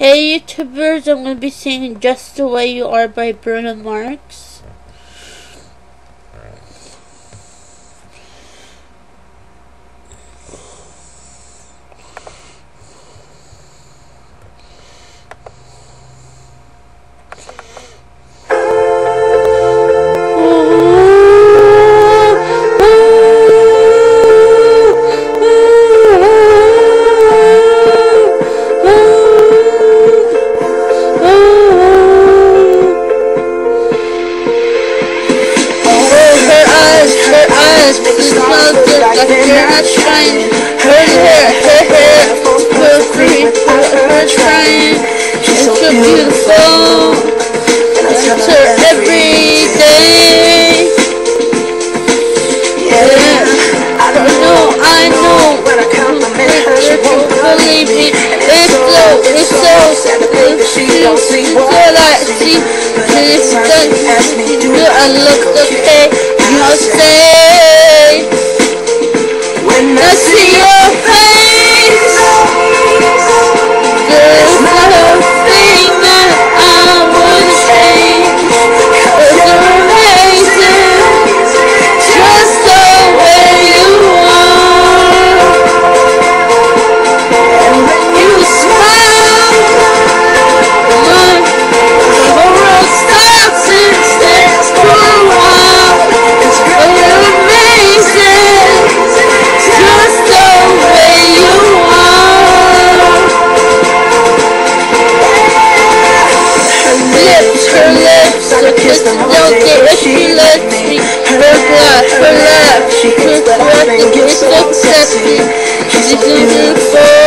Hey YouTubers, I'm going to be singing Just the Way You Are by Bruno Mars. Like you're not trying. Her hair, feel free, her trying. She's so beautiful. It's her every day. Yeah, I know. When I compliment her, she won't believe me. It's so she don't see what I see. It's done. Do I look okay? You say. When I see your face, there's not a thing that I would change. It's amazing, just the way you are. And when you smile, the whole world stops and stares for a while. It's really amazing. Just the way you are. Her lips, I kiss them all day if she lets me. Her laugh, she gets that I think it's so sexy. She's beautiful.